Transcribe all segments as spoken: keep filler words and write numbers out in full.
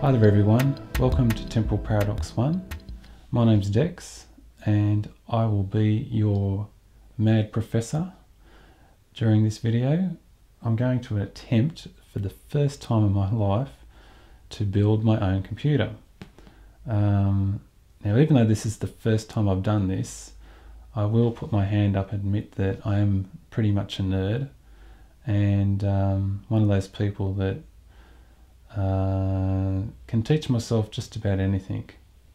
Hi there everyone, welcome to Temporal Paradox one. My name's Dex and I will be your mad professor. During this video I'm going to attempt for the first time in my life to build my own computer. Um, now even though this is the first time I've done this, I will put my hand up and admit that I am pretty much a nerd and um, one of those people that uh, can teach myself just about anything.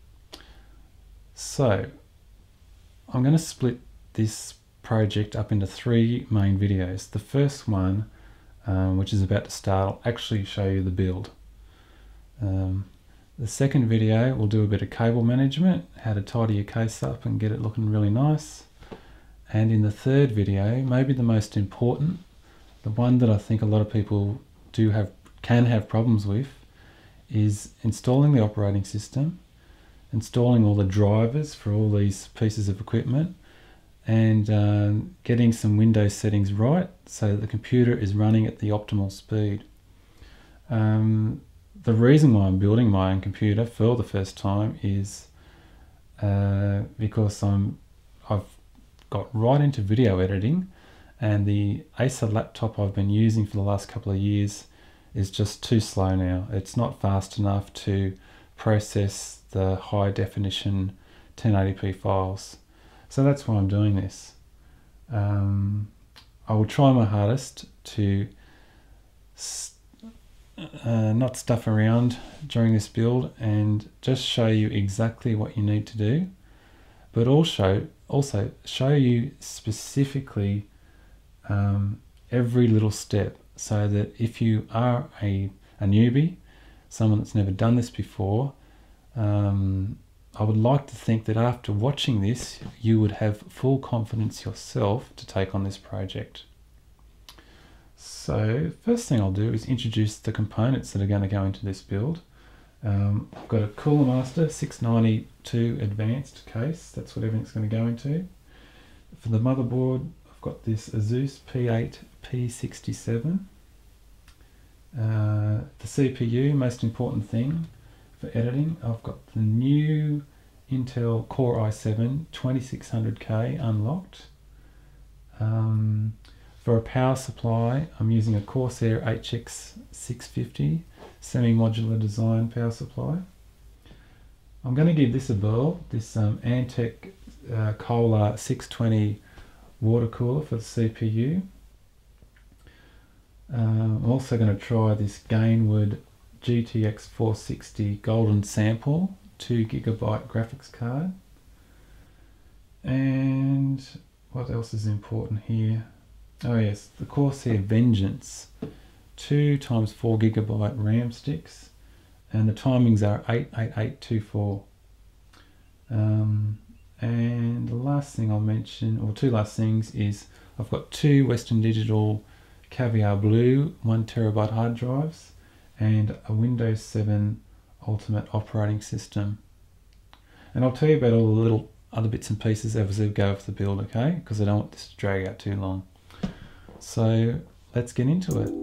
So I'm going to split this project up into three main videos. The first one, um, which is about to start, I'll actually show you the build. Um, the second video will do a bit of cable management, how to tidy your case up and get it looking really nice. And in the third video, maybe the most important, the one that I think a lot of people do have, can have problems with, is installing the operating system, installing all the drivers for all these pieces of equipment, and um, getting some Windows settings right so that the computer is running at the optimal speed. Um, the reason why I'm building my own computer for the first time is uh, because I'm, I've got right into video editing, and the Acer laptop I've been using for the last couple of years is just too slow now. It's not fast enough to process the high definition ten eighty p files. So that's why I'm doing this. Um, I will try my hardest to st uh, not stuff around during this build and just show you exactly what you need to do, but also, also show you specifically um, every little step, so that if you are a, a newbie, someone that's never done this before, um, I would like to think that after watching this you would have full confidence yourself to take on this project. So first thing I'll do is introduce the components that are going to go into this build. Um, I've got a Cooler Master six ninety-two Advanced case, that's what everything's going to go into. For the motherboard I've got this Asus P eight P sixty-seven. Uh, the C P U, most important thing for editing, I've got the new Intel Core i seven twenty-six hundred K unlocked. Um, for a power supply I'm using a Corsair H X six fifty semi-modular design power supply. I'm going to give this a whirl, this um, Antec uh, Kohler six twenty water cooler for the C P U. Uh, I'm also going to try this Gainwood G T X four sixty Golden Sample two gigabyte graphics card. And what else is important here? Oh yes, the Corsair Vengeance two times four gigabyte RAM sticks, and the timings are eight eight eight two four. Um, and the last thing I'll mention, or two last things, is I've got two Western Digital Caviar Blue one terabyte hard drives and a Windows seven Ultimate operating system. And I'll tell you about all the little other bits and pieces as we go with the build, okay? Because I don't want this to drag out too long. So let's get into it.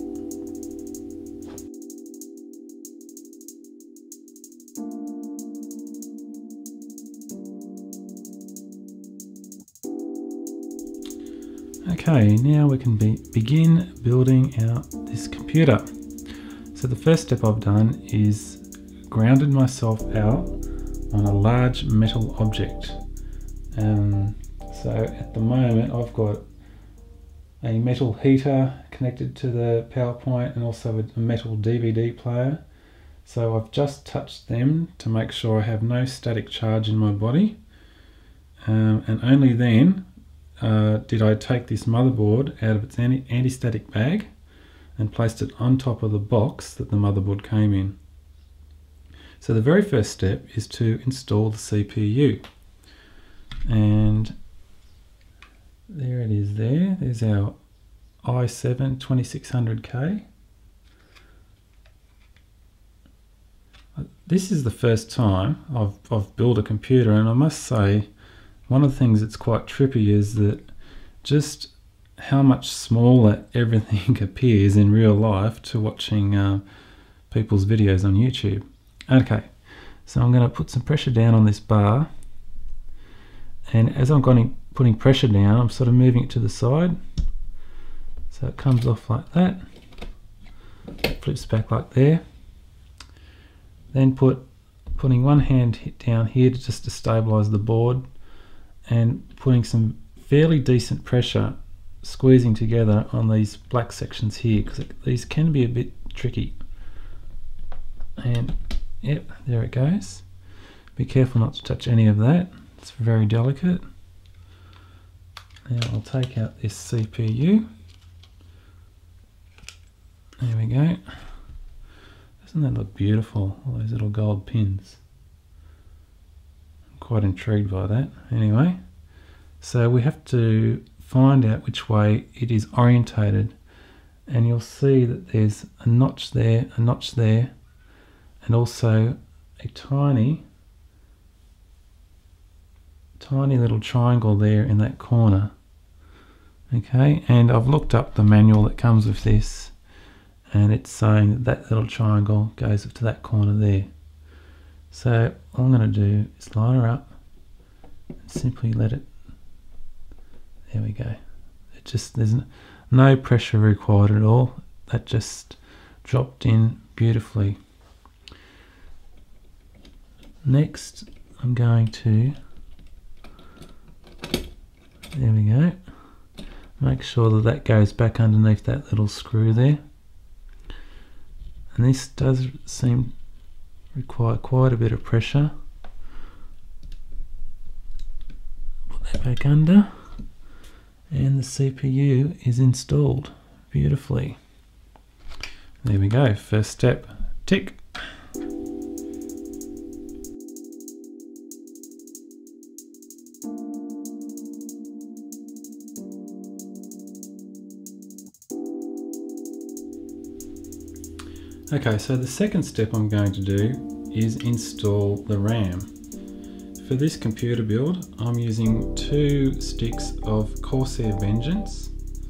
Okay, now we can be, begin building out this computer. So the first step I've done is grounded myself out on a large metal object. Um, so at the moment I've got a metal heater connected to the PowerPoint and also a metal D V D player. So I've just touched them to make sure I have no static charge in my body. Um, and only then Uh, did I take this motherboard out of its anti anti-static bag and placed it on top of the box that the motherboard came in. So the very first step is to install the C P U, and there it is there, there's our i seven twenty-six hundred K. This is the first time I've, I've built a computer, and I must say one of the things that's quite trippy is that just how much smaller everything appears in real life to watching uh, people's videos on YouTube. Okay, so I'm going to put some pressure down on this bar, and as I'm going putting pressure down, I'm sort of moving it to the side, so it comes off like that, flips back like there. Then put putting one hand down here to just to stabilize the board, and putting some fairly decent pressure squeezing together on these black sections here, because these can be a bit tricky. And yep, there it goes. Be careful not to touch any of that, it's very delicate. Now I'll take out this C P U. There we go. Doesn't that look beautiful, all those little gold pins? I'm quite intrigued by that. Anyway, so we have to find out which way it is orientated, and you'll see that there's a notch there, a notch there, and also a tiny, tiny little triangle there in that corner. Okay, and I've looked up the manual that comes with this, and it's saying that that little triangle goes to that corner there. So all I'm going to do is line her up and simply let it, there we go. It just, there's no pressure required at all. That just dropped in beautifully. Next I'm going to, there we go, make sure that that goes back underneath that little screw there. And this does seem require quite a bit of pressure. Put that back under, and the C P U is installed beautifully. There we go, first step, tick. Okay, so the second step I'm going to do is install the RAM. For this computer build, I'm using two sticks of Corsair Vengeance,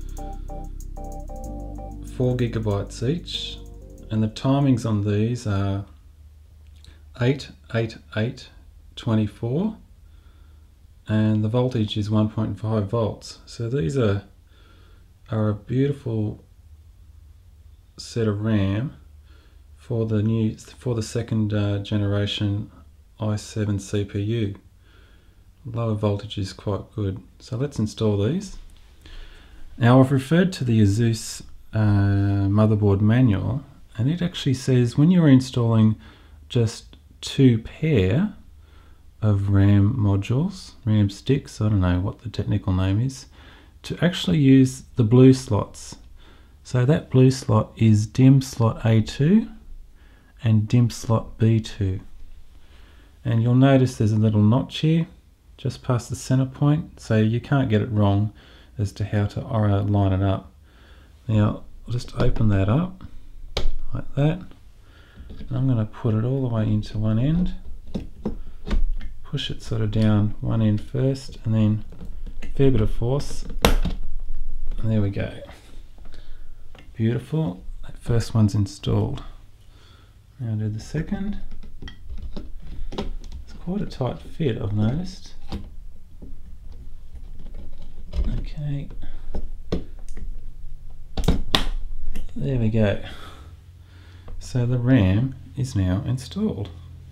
four gigabytes each, and the timings on these are eight, eight, eight, twenty-four, and the voltage is one point five volts. So these are, are a beautiful set of RAM for the new for the second uh, generation i seven C P U. Lower voltage is quite good. So let's install these. Now I've referred to the ASUS uh, motherboard manual, and it actually says when you're installing just two pair of RAM modules, RAM sticks, I don't know what the technical name is, to actually use the blue slots. So that blue slot is DIMM slot A two and DIMM slot B two, and you'll notice there's a little notch here just past the center point, so you can't get it wrong as to how to line it up. Now I'll just open that up like that, and I'm going to put it all the way into one end, push it sort of down one end first, and then a fair bit of force, and there we go. Beautiful, that first one's installed. Now do the second. It's quite a tight fit, I've noticed. Okay. There we go. So the RAM is now installed.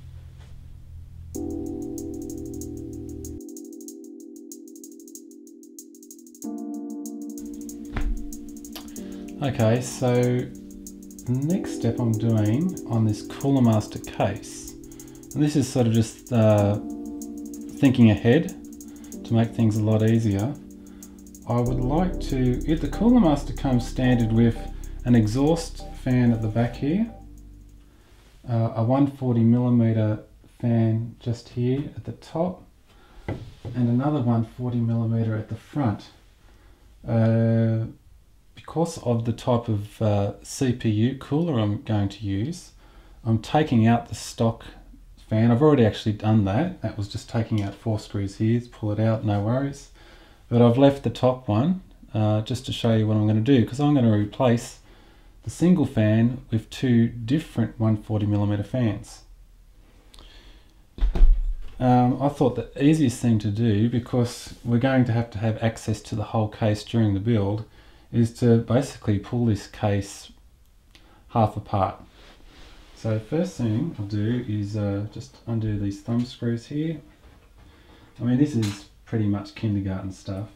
Okay, so the next step I'm doing on this Cooler Master case, and this is sort of just uh, thinking ahead to make things a lot easier. I would like to, if the Cooler Master comes standard with an exhaust fan at the back here, uh, a one forty millimeter fan just here at the top, and another one forty millimeter at the front. Uh, Because of the type of uh, C P U cooler I'm going to use, I'm taking out the stock fan. I've already actually done that. That was just taking out four screws here, pull it out, no worries. But I've left the top one uh, just to show you what I'm going to do, because I'm going to replace the single fan with two different one forty millimeter fans. um, I thought the easiest thing to do, because we're going to have to have access to the whole case during the build, is to basically pull this case half apart. So first thing I'll do is uh, just undo these thumb screws here. I mean, this is pretty much kindergarten stuff.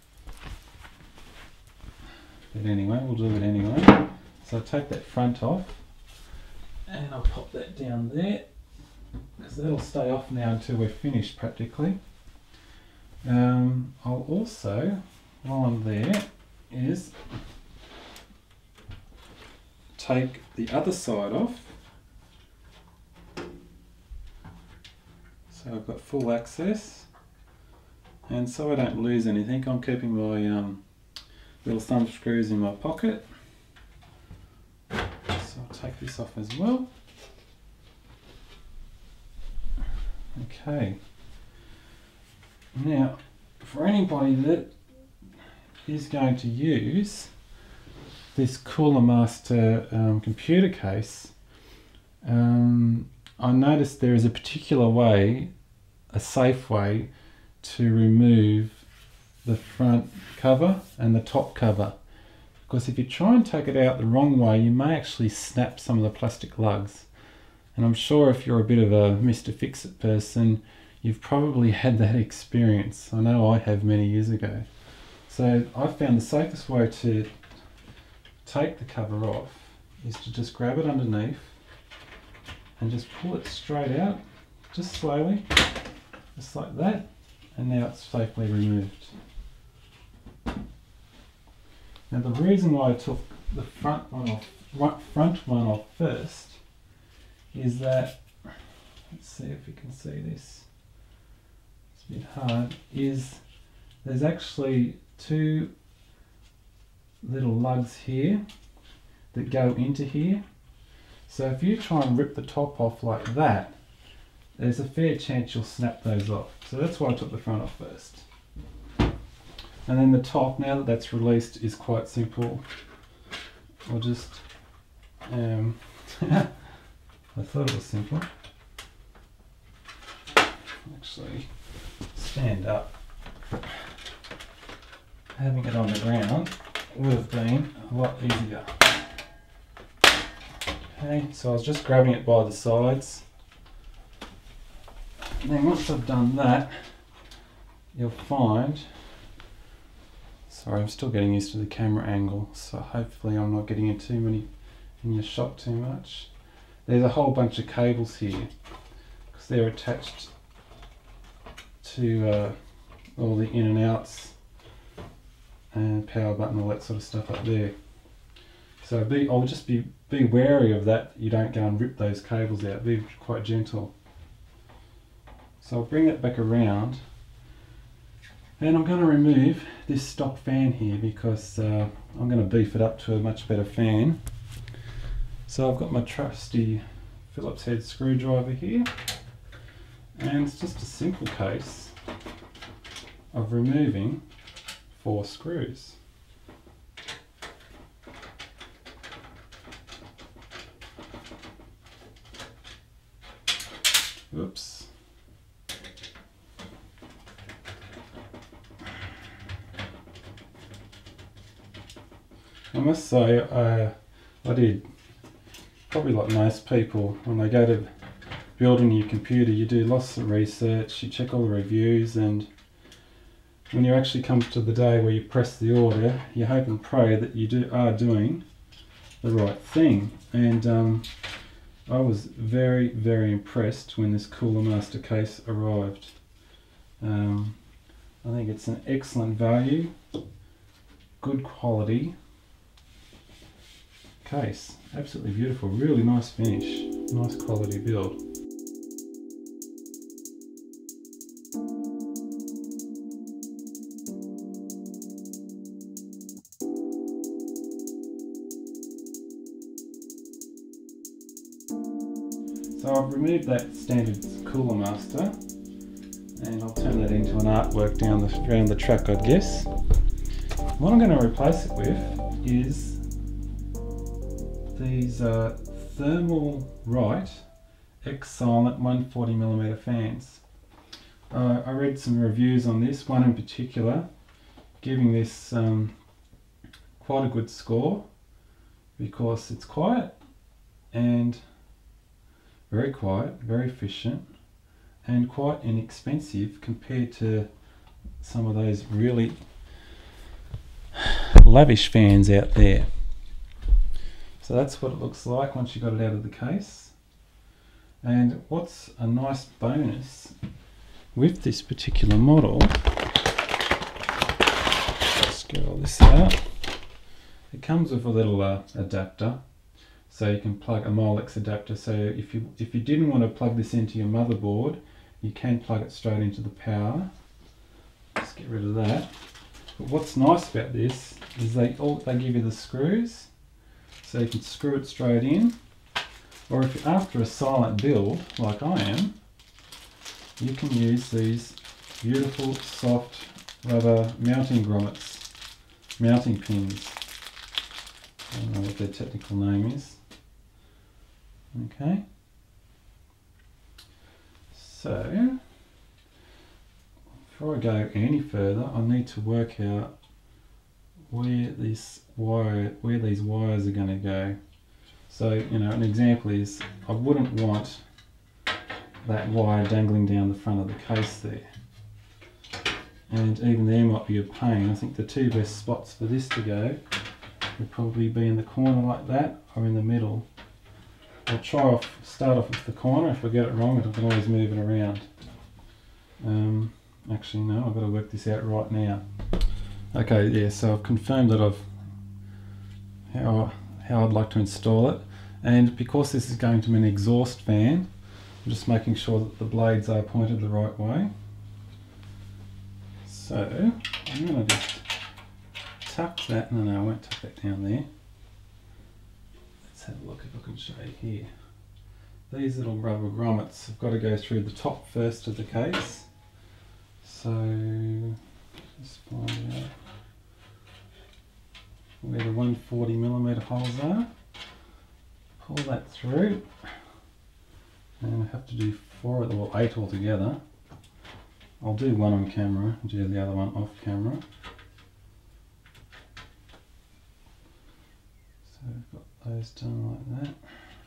But anyway, we'll do it anyway. So I'll take that front off and I'll pop that down there, because that'll stay off now until we're finished practically. Um, I'll also, while I'm there, is take the other side off. So I've got full access, and so I don't lose anything, I'm keeping my um, little thumb screws in my pocket. So I'll take this off as well. Okay. Now, for anybody that is going to use this Cooler Master um, computer case, um, I noticed there is a particular way, a safe way, to remove the front cover and the top cover, because if you try and take it out the wrong way, you may actually snap some of the plastic lugs. And I'm sure if you're a bit of a Mister Fix-It person, you've probably had that experience. I know I have many years ago. So I found the safest way to take the cover off is to just grab it underneath and just pull it straight out, just slowly, just like that, and now it's safely removed. Now the reason why I took the front one off, front one off first, is that, let's see if we can see this, it's a bit hard, is there's actually two little lugs here that go into here. So if you try and rip the top off like that, there's a fair chance you'll snap those off. So that's why I took the front off first. And then the top, now that that's released, is quite simple. I'll just, um, I thought it was simple. Actually, stand up. Having it on the ground would have been a lot easier. Okay, so I was just grabbing it by the sides. And then once I've done that, you'll find, sorry, I'm still getting used to the camera angle, so hopefully I'm not getting in too many, in your shot too much. There's a whole bunch of cables here, because they're attached to uh, all the in and outs and power button, all that sort of stuff up there. So be, I'll just be, be wary of that, you don't go and rip those cables out, be quite gentle. So I'll bring it back around, and I'm going to remove this stock fan here, because uh, I'm going to beef it up to a much better fan. So I've got my trusty Phillips head screwdriver here, and it's just a simple case of removing four screws. Oops. I must say, uh, I did, probably like most people, when they go to build a new computer, you do lots of research, you check all the reviews, and when you actually come to the day where you press the order, you hope and pray that you do are doing the right thing. And um, I was very, very impressed when this Cooler Master case arrived. Um, I think it's an excellent value, good quality case, absolutely beautiful, really nice finish, nice quality build. So I've removed that standard Cooler Master, and I'll turn that into an artwork down the, around the track, I guess. What I'm going to replace it with is these uh, Thermal Right X-Silent one forty millimeter fans. Uh, I read some reviews on this, one in particular, giving this um, quite a good score because it's quiet and very quiet, very efficient, and quite inexpensive compared to some of those really lavish fans out there. So that's what it looks like once you got it out of the case. And what's a nice bonus with this particular model, let's get all this out, it comes with a little uh, adapter, so you can plug a Molex adapter. So if you if you didn't want to plug this into your motherboard, you can plug it straight into the power. Let's get rid of that. But what's nice about this is they all they give you the screws, so you can screw it straight in. Or if you're after a silent build, like I am, you can use these beautiful soft rubber mounting grommets, mounting pins. I don't know what their technical name is. Okay. So, before I go any further, I need to work out where this wire, where these wires are going to go. So, you know, an example is I wouldn't want that wire dangling down the front of the case there. And even there might be a pain. I think the two best spots for this to go would probably be in the corner like that, or in the middle. I'll try off, start off with the corner. If I get it wrong, I can always move it around. Um, actually, no, I've got to work this out right now. Okay, yeah, so I've confirmed that I've how, how I'd like to install it. And because this is going to be an exhaust fan, I'm just making sure that the blades are pointed the right way. So, I'm going to just tuck that, no, no, I won't tuck that down there. Let's have a look if I can show you here. These little rubber grommets have got to go through the top first of the case. So, just find out where the one forty millimeter holes are. Pull that through. And I have to do four, or eight altogether. I'll do one on camera and do the other one off camera. So I've got those done like that.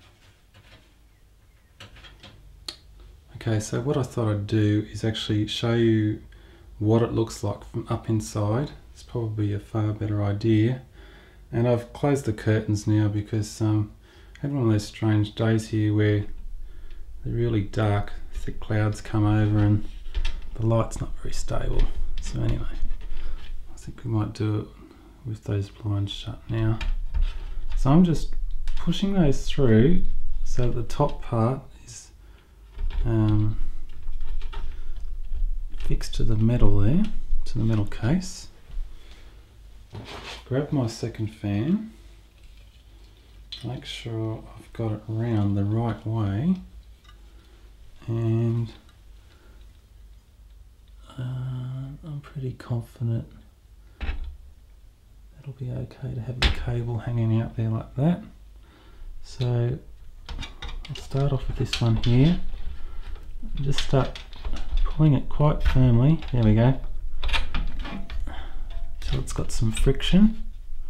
Okay, so what I thought I'd do is actually show you what it looks like from up inside. It's probably a far better idea. And I've closed the curtains now because um, I had one of those strange days here where the really dark, thick clouds come over and the light's not very stable. So anyway, I think we might do it with those blinds shut now. So I'm just pushing those through so that the top part is um, fixed to the metal there, to the metal case. Grab my second fan, make sure I've got it round the right way, and uh, I'm pretty confident it'll be okay to have the cable hanging out there like that. So I'll start off with this one here and just start pulling it quite firmly. There we go. So it's got some friction.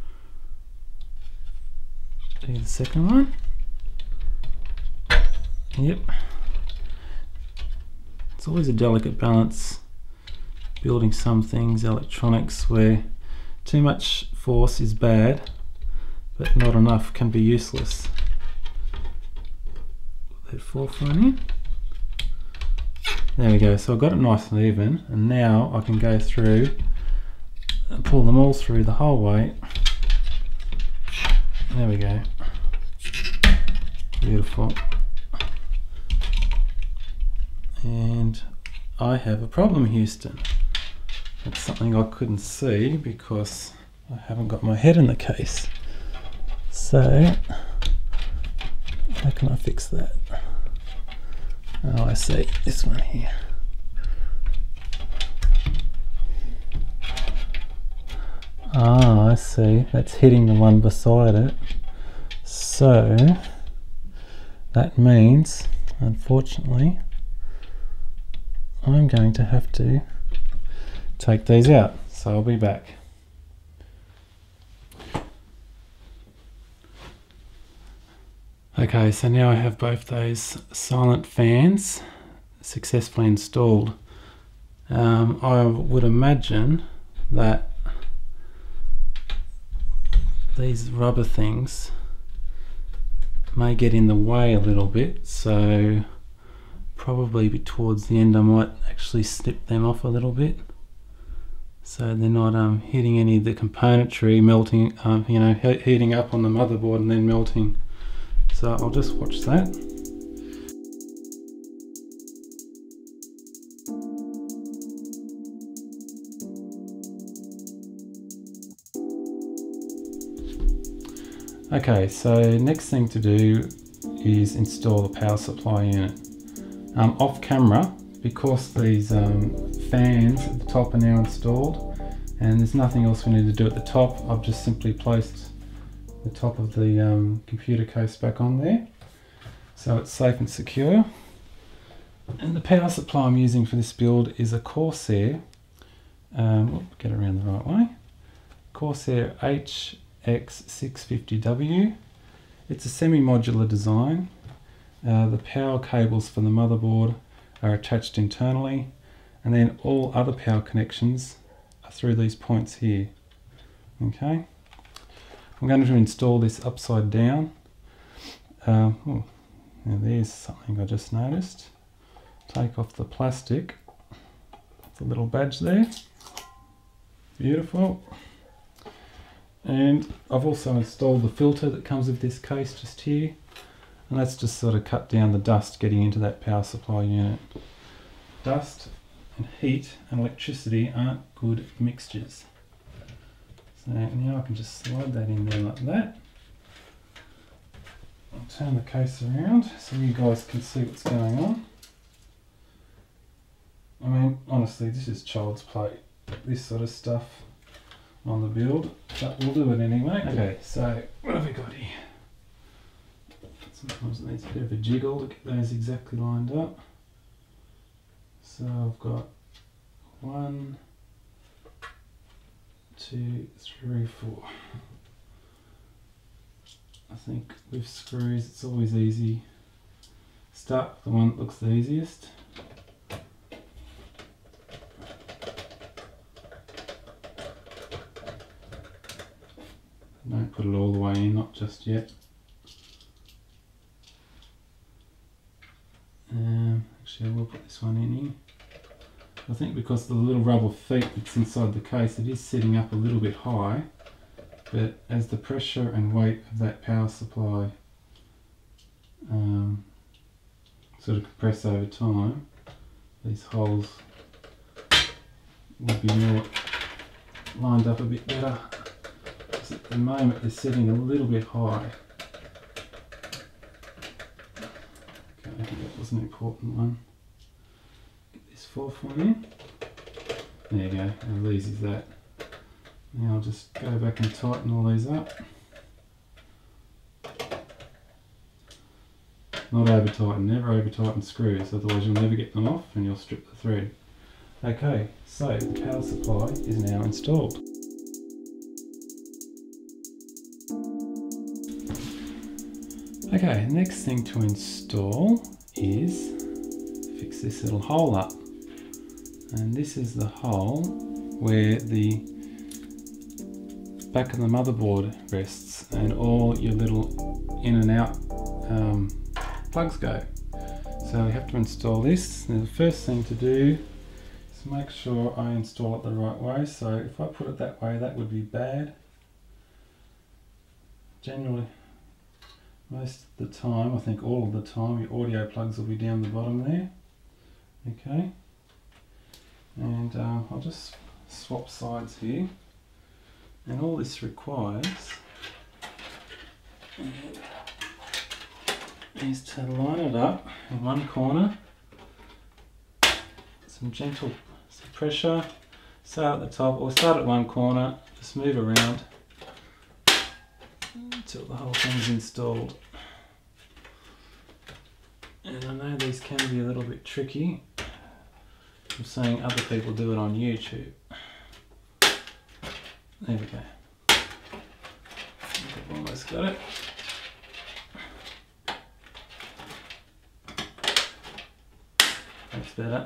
Do the second one. Yep. It's always a delicate balance building some things, electronics, where too much force is bad, but not enough can be useless. Put that fourth one in. There we go. So I've got it nice and even, and now I can go through and pull them all through the whole way. There we go. Beautiful. And I have a problem, Houston. That's something I couldn't see because I haven't got my head in the case. So, how can I fix that? Oh, I see. This one here. Ah, I see. That's hitting the one beside it. So, that means unfortunately I'm going to have to take these out, so I'll be back. Okay, so now I have both those silent fans successfully installed. Um, I would imagine that these rubber things may get in the way a little bit, so probably towards the end I might actually snip them off a little bit, so they're not um, hitting any of the componentry, melting, um, you know, he heating up on the motherboard and then melting. So I'll just watch that. Okay, so next thing to do is install the power supply unit. Um, off camera, because these um, fans at the top are now installed and there's nothing else we need to do at the top, I've just simply placed the top of the um, computer case back on there, so it's safe and secure. And the power supply I'm using for this build is a Corsair, um, whoop, get it around the right way, Corsair H X six fifty W. It's a semi-modular design. Uh, the power cables for the motherboard are attached internally, and then all other power connections are through these points here. Okay, I'm going to install this upside down. Uh, oh, now there's something I just noticed. Take off the plastic, the little badge there. Beautiful. And I've also installed the filter that comes with this case just here, and that's just sort of cut down the dust getting into that power supply unit. Dust and heat and electricity aren't good mixtures. So now I can just slide that in there like that. I'll turn the case around so you guys can see what's going on. I mean, honestly, this is child's play, this sort of stuff on the build, but we'll do it anyway. Okay, so what have we got here? Sometimes it needs a bit of a jiggle to get those exactly lined up. So I've got one, two, three, four. I think with screws it's always easy. Start with the one that looks the easiest. Don't put it all the way in, not just yet. Um, actually I will put this one in here. I think because the little rubber feet that's inside the case, it is sitting up a little bit high, but as the pressure and weight of that power supply um, sort of compress over time, these holes will be more lined up a bit better. Because at the moment they're sitting a little bit high. Okay, I think that was an important one. Get this fourth one in. There you go, how easy is that? Now I'll just go back and tighten all these up. Not over tighten, never over tighten screws, otherwise you'll never get them off and you'll strip the thread. Okay, so the power supply is now installed. Okay, next thing to install is fix this little hole up. And this is the hole where the back of the motherboard rests and all your little in and out um, plugs go. So we have to install this. Now the first thing to do is make sure I install it the right way. So if I put it that way, that would be bad. Generally, most of the time, I think all of the time, your audio plugs will be down the bottom there. Okay, and uh, I'll just swap sides here. And all this requires is to line it up in one corner, some gentle some pressure, start at the top, or start at one corner, just move around until the whole thing is installed. And I know these can be a little bit tricky. I'm saying other people do it on YouTube. There we go. I've almost got it. That's better.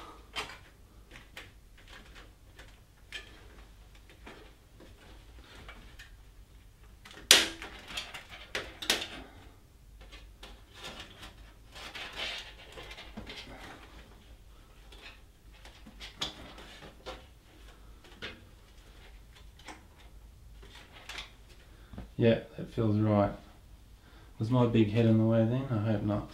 Yeah, that feels right. Was my big head in the way then? I hope not.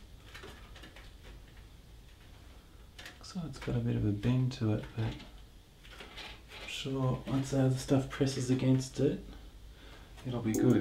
So it's got a bit of a bend to it, but I'm sure once the other stuff presses against it, it'll be good.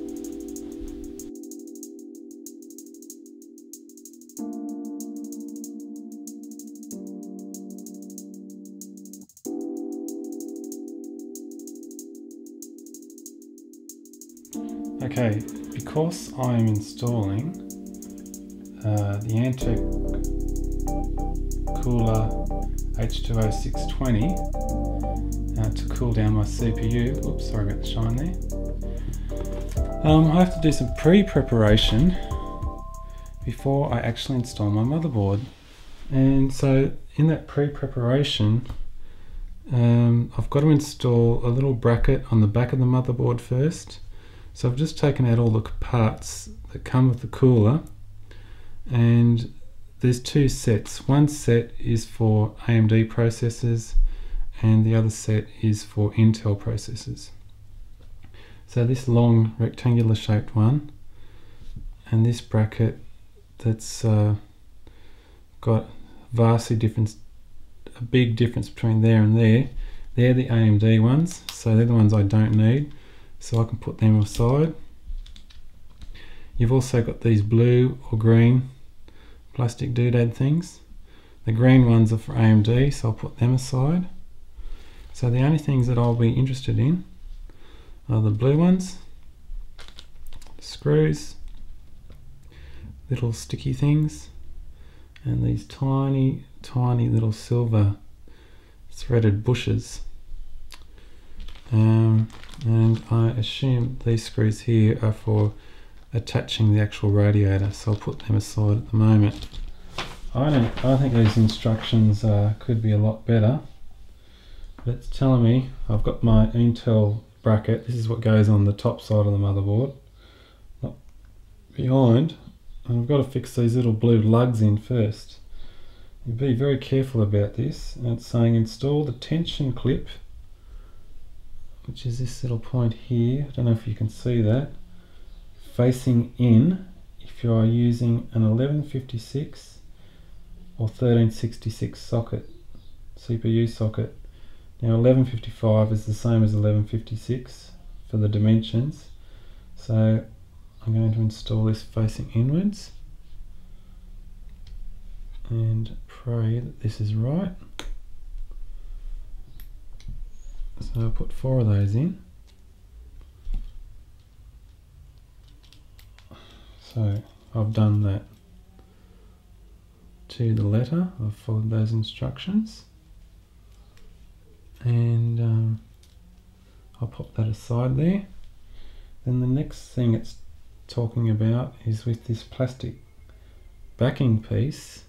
Okay, because I'm installing uh, the Antec Cooler H two O six twenty uh, to cool down my C P U. Oops, sorry about the shine there. Um, I have to do some pre-preparation before I actually install my motherboard. And so in that pre-preparation, um, I've got to install a little bracket on the back of the motherboard first. So I've just taken out all the parts that come with the cooler, and there's two sets. One set is for A M D processors and the other set is for Intel processors. So this long rectangular shaped one and this bracket that's uh, got vastly different, a big difference between there and there, they're the A M D ones, so they're the ones I don't need. So I can put them aside. You've also got these blue or green plastic doodad things. The green ones are for A M D, so I'll put them aside. So the only things that I'll be interested in are the blue ones, the screws, little sticky things, and these tiny, tiny little silver threaded bushes. Um, and I assume these screws here are for attaching the actual radiator, so I'll put them aside at the moment. I don't, I think these instructions uh, could be a lot better, but it's telling me I've got my Intel bracket. This is what goes on the top side of the motherboard, not behind, and I've got to fix these little blue lugs in first. You be very careful about this, and it's saying install the tension clip, which is this little point here. I don't know if you can see that, facing in if you are using an eleven fifty-six or thirteen sixty-six socket, C P U socket. Now eleven fifty-five is the same as eleven fifty-six for the dimensions, so I'm going to install this facing inwards and pray that this is right. So I'll put four of those in. So I've done that to the letter. I've followed those instructions, and um, I'll pop that aside there. Then the next thing it's talking about is with this plastic backing piece,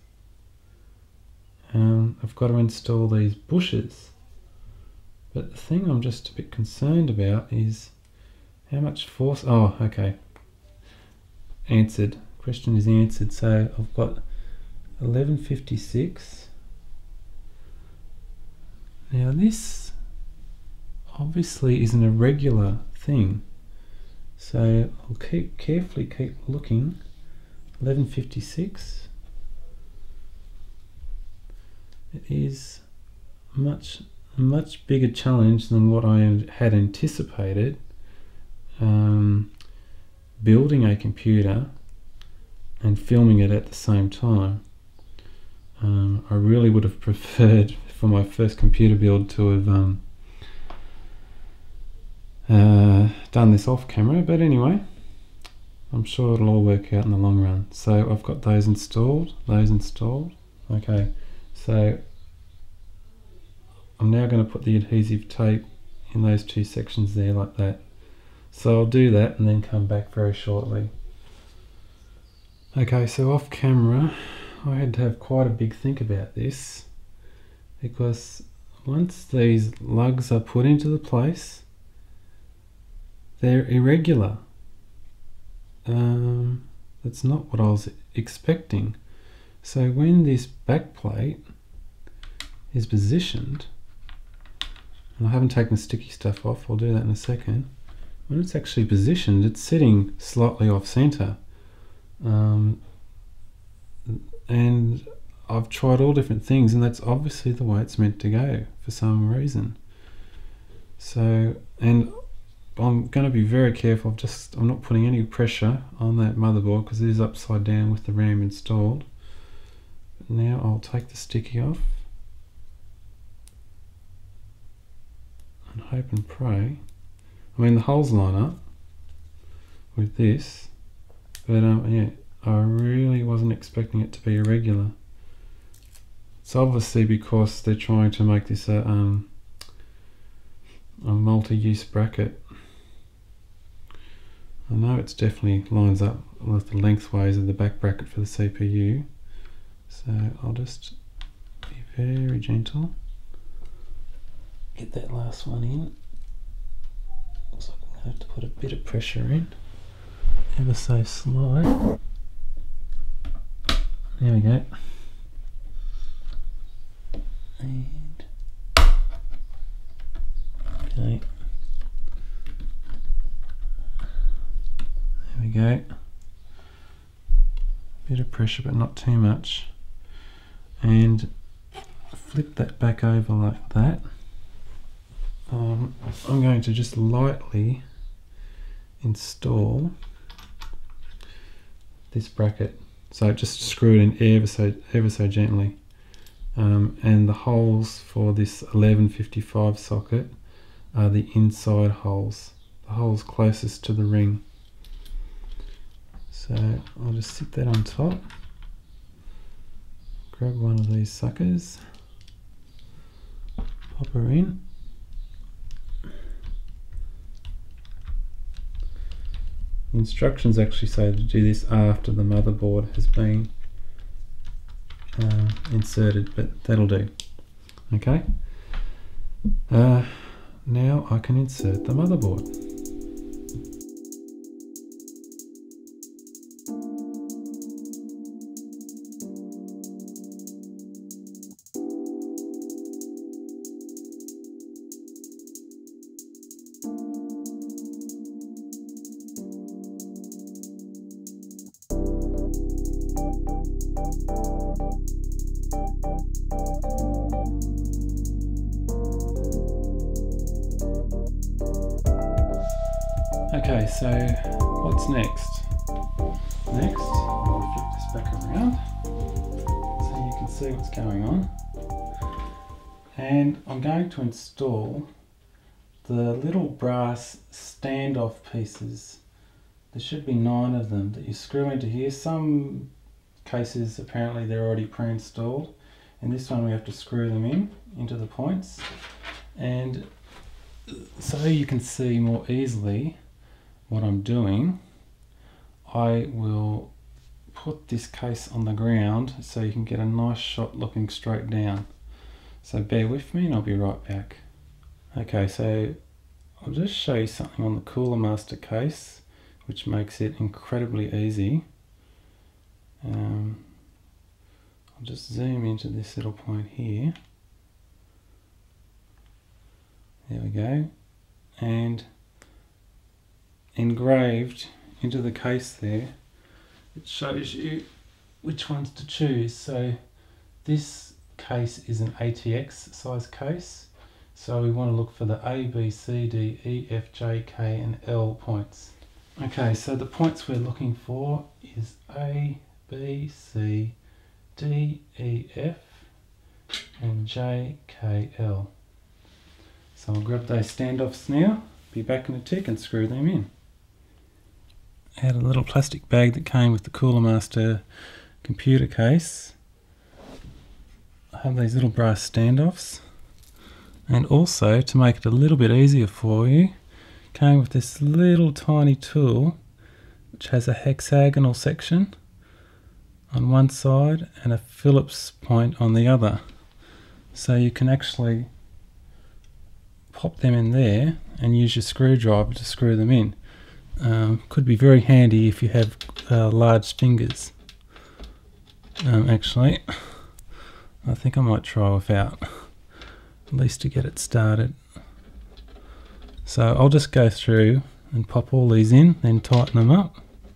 um, I've got to install these bushes. But the thing I'm just a bit concerned about is how much force. Oh, okay. Answered. Question is answered. So I've got eleven fifty-six. Now this obviously is an irregular thing, so I'll keep carefully keep looking. eleven fifty-six. It is much much bigger challenge than what I had anticipated. Um, building a computer and filming it at the same time. Um, I really would have preferred for my first computer build to have um, uh, done this off camera, but anyway, I'm sure it'll all work out in the long run. So I've got those installed, those installed. Okay, so I'm now going to put the adhesive tape in those two sections there like that. So I'll do that and then come back very shortly. Okay, so off camera I had to have quite a big think about this, because once these lugs are put into the place, they're irregular. Um, that's not what I was expecting. So when this back plate is positioned, and I haven't taken the sticky stuff off, I'll do that in a second. When it's actually positioned, it's sitting slightly off center. Um, and I've tried all different things, and that's obviously the way it's meant to go for some reason. So, and I'm going to be very careful. I've just, I'm not putting any pressure on that motherboard because it is upside down with the RAM installed. Now I'll take the sticky off and hope and pray. I mean, the holes line up with this, but um, yeah, I really wasn't expecting it to be irregular. It's obviously because they're trying to make this a, um, a multi-use bracket. I know it's definitely lines up with the lengthways of the back bracket for the C P U, so I'll just be very gentle. Get that last one in. Looks like I'm going to have to put a bit of pressure in, ever so slight. There we go. And okay. There we go. Bit of pressure, but not too much. And flip that back over like that. Um, I'm going to just lightly install this bracket. So just screw it in ever so, ever so gently. Um, and the holes for this eleven fifty-five socket are the inside holes, the holes closest to the ring. So I'll just sit that on top, grab one of these suckers, pop her in. The instructions actually say to do this after the motherboard has been uh, inserted, but that'll do. Okay. Uh, now I can insert the motherboard. Okay, so what's next? Next, I'll flip this back around so you can see what's going on. And I'm going to install the little brass standoff pieces. There should be nine of them that you screw into here. Some cases apparently they're already pre-installed. In this one we have to screw them in into the points. And so you can see more easily what I'm doing, I will put this case on the ground so you can get a nice shot looking straight down. So bear with me and I'll be right back. Okay, so I'll just show you something on the Cooler Master case which makes it incredibly easy. Um, I'll just zoom into this little point here. There we go. And engraved into the case there, it shows you which ones to choose. So this case is an A T X size case, so we want to look for the A, B, C, D, E, F, J, K and L points. Okay, so the points we're looking for is A, B, C, D, E, F and J, K, L. So I'll grab those standoffs now, be back in a tick and screw them in. had a little plastic bag that came with the Cooler Master computer case. I have these little brass standoffs, and also to make it a little bit easier for you, came with this little tiny tool which has a hexagonal section on one side and a Phillips point on the other, so you can actually pop them in there and use your screwdriver to screw them in. Um, could be very handy if you have uh, large fingers. Um, actually, I think I might try without, at least to get it started. So I'll just go through and pop all these in, then tighten them up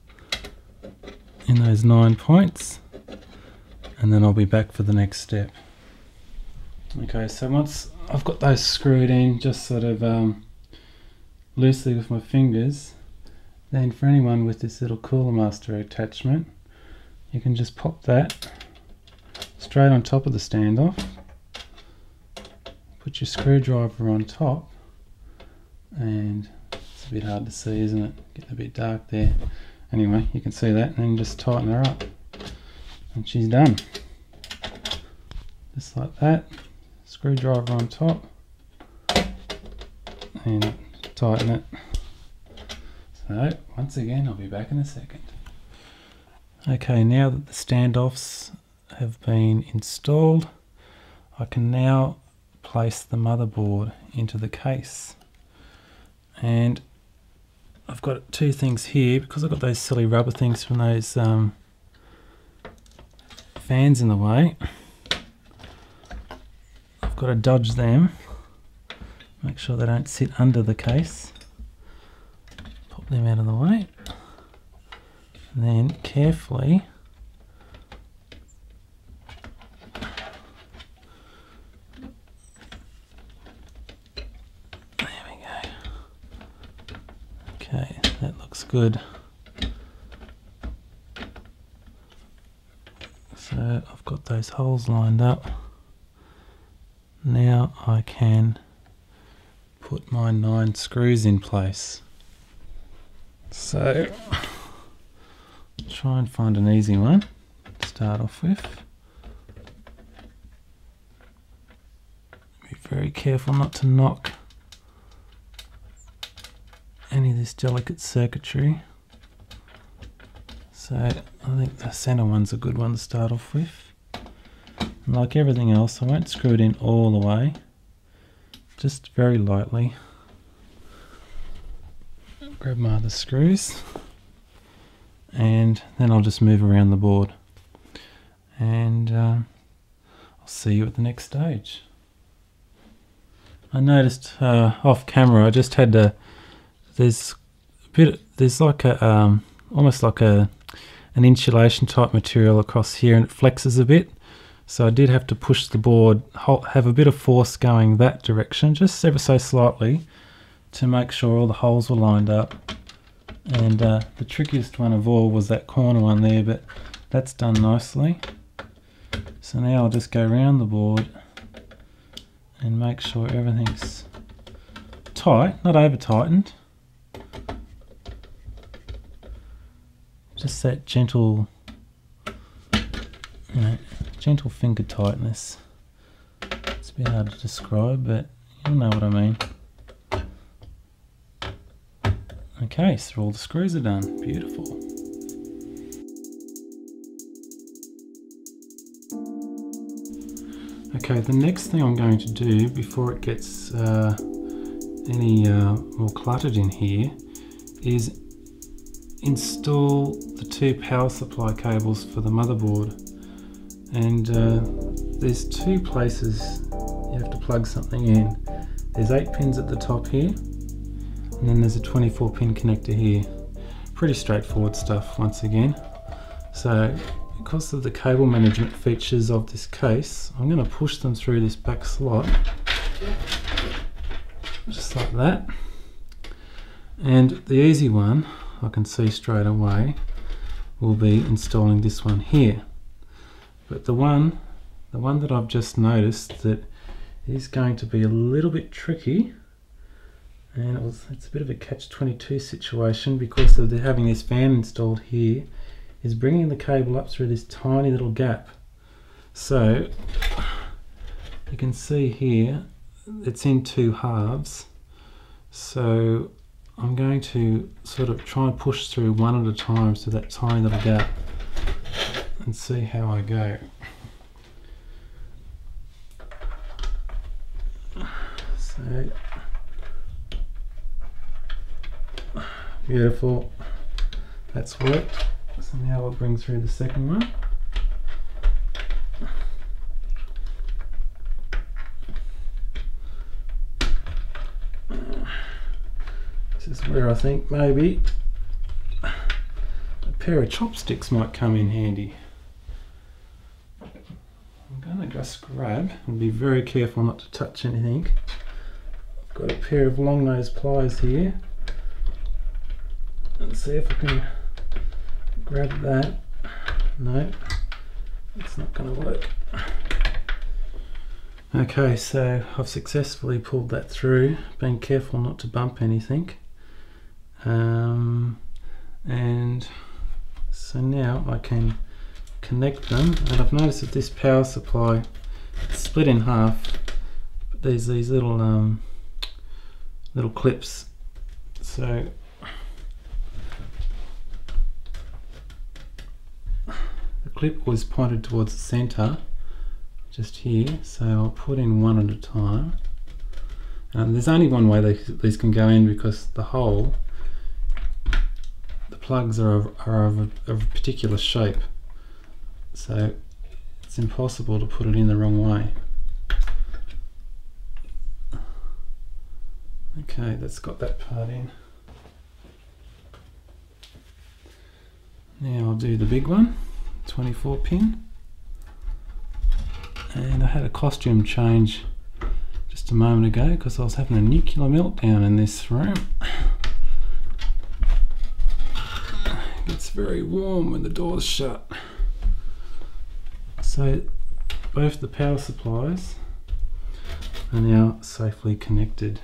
in those nine points, and then I'll be back for the next step. Okay, so once I've got those screwed in just sort of um, loosely with my fingers, then for anyone with this little Cooler Master attachment, you can just pop that straight on top of the standoff, put your screwdriver on top, and it's a bit hard to see, isn't it? Getting a bit dark there. Anyway, you can see that, and then just tighten her up and she's done. Just like that. Screwdriver on top and tighten it. So once again, I'll be back in a second. Okay, now that the standoffs have been installed, I can now place the motherboard into the case. And I've got two things here, because I've got those silly rubber things from those um, fans in the way. I've got to dodge them, make sure they don't sit under the case. Pop them out of the way, and then carefully there we go. Okay, that looks good. So I've got those holes lined up. Now I can put my nine screws in place. So try and find an easy one to start off with. Be very careful not to knock any of this delicate circuitry. So I think the center one's a good one to start off with. And like everything else, I won't screw it in all the way, just very lightly. Grab my other screws, and then I'll just move around the board, and uh, I'll see you at the next stage. I noticed uh, off camera I just had to, there's a bit, there's like a um, almost like a an insulation type material across here, and it flexes a bit. So I did have to push the board, have a bit of force going that direction, just ever so slightly, to make sure all the holes were lined up. And uh, the trickiest one of all was that corner one there, but that's done nicely. So now I'll just go around the board and make sure everything's tight, not over tightened. Just that gentle, you know, gentle finger tightness. It's a bit hard to describe, but you'll know what I mean. Okay, so all the screws are done. Beautiful. Okay, the next thing I'm going to do before it gets uh, any uh, more cluttered in here is install the two power supply cables for the motherboard. And uh, there's two places you have to plug something in. There's eight pins at the top here, and then there's a twenty-four pin connector here. Pretty straightforward stuff once again. So because of the cable management features of this case, I'm going to push them through this back slot, just like that. And the easy one, I can see straight away, will be installing this one here. But the one, the one that I've just noticed that is going to be a little bit tricky, and it was it's a bit of a catch twenty-two situation because of the, having this fan installed here is bringing the cable up through this tiny little gap. So you can see here it's in two halves, so I'm going to sort of try and push through one at a time to that tiny little gap and see how I go. So beautiful, that's worked. So now I'll bring through the second one. This is where I think maybe a pair of chopsticks might come in handy. I'm going to just grab and be very careful not to touch anything. I've got a pair of long nose pliers here. Let's see if I can grab that. No, it's not going to work. Okay, so I've successfully pulled that through, being careful not to bump anything. Um, and so now I can connect them, and I've noticed that this power supply is split in half, but there's these little um, little clips. So the clip was pointed towards the center, just here, so I'll put in one at a time. Um, there's only one way they, these can go in because the hole, the plugs are of, are of, a, of a particular shape, so it's impossible to put it in the wrong way. Okay, that's got that part in. Now I'll do the big one, twenty-four pin. And I had a costume change just a moment ago because I was having a nuclear meltdown in this room. It gets very warm when the door's shut. So both the power supplies are now safely connected.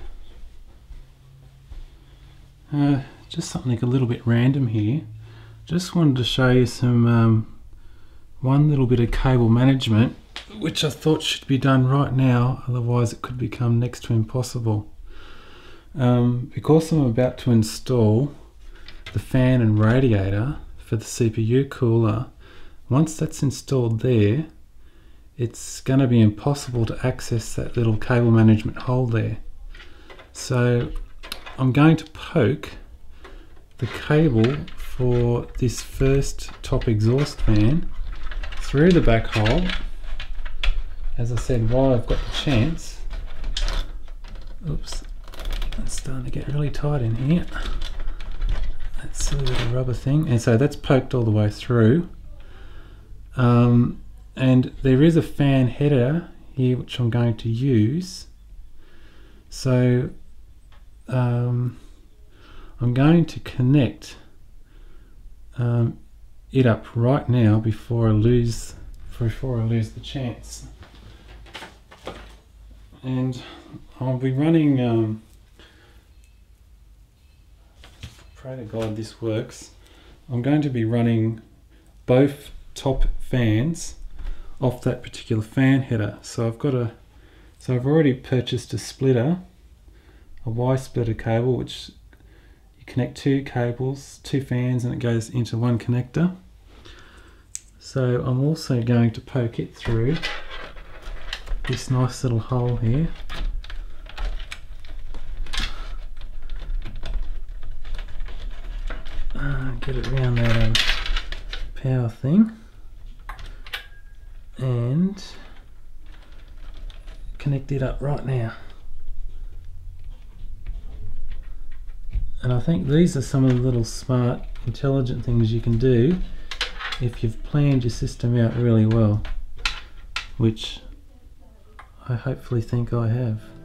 Uh, just something a little bit random here. Just wanted to show you some um, one little bit of cable management, which I thought should be done right now, otherwise it could become next to impossible. Um, because I'm about to install the fan and radiator for the C P U cooler, once that's installed there, it's going to be impossible to access that little cable management hole there. So I'm going to poke the cable for this first top exhaust fan through the back hole. As I said, while I've got the chance. Oops, that's starting to get really tight in here. That silly little rubber thing. And so that's poked all the way through. Um, and there is a fan header here which I'm going to use. So um, I'm going to connect um, it up right now before I lose before I lose the chance. And I'll be running, um, pray to God this works, I'm going to be running both top fans off that particular fan header. So I've got a, so I've already purchased a splitter, a Y splitter cable, which you connect two cables, two fans, and it goes into one connector. So I'm also going to poke it through this nice little hole here. Uh, get it around that um, power thing and connect it up right now. And I think these are some of the little smart, intelligent things you can do if you've planned your system out really well, which I hopefully think I have.